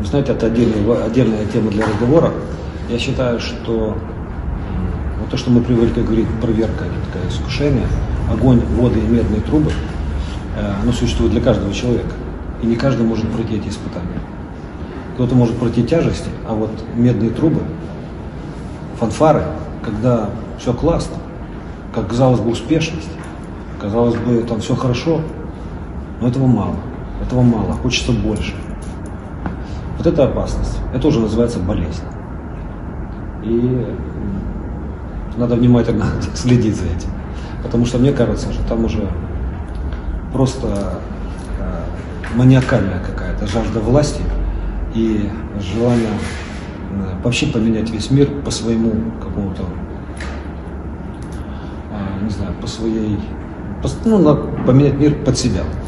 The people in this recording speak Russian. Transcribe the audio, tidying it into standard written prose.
Вы знаете, это отдельная тема для разговора. Я считаю, что вот то, что мы привыкли говорить, проверка, это такое искушение, огонь, воды и медные трубы, оно существует для каждого человека. И не каждый может пройти эти испытания. Кто-то может пройти тяжести, а вот медные трубы, фанфары, когда все классно, как казалось бы успешность, казалось бы там все хорошо, но этого мало, хочется больше. Вот это опасность, это уже называется болезнь. И надо внимательно следить за этим, потому что мне кажется, что там уже просто маниакальная какая-то жажда власти и желание вообще поменять весь мир по своему какому-то, не знаю, поменять мир под себя.